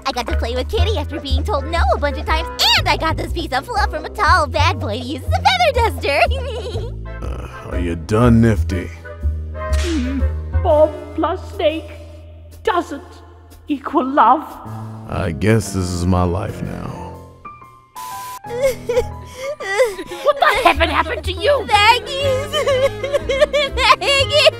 I got to play with Kitty after being told no a bunch of times, and I got this piece of fluff from a tall bad boy to use as a feather duster. Are you done, Nifty? Bob plus Snake doesn't equal love. I guess this is my life now. What the heaven happened to you? Vaggie! Vaggie!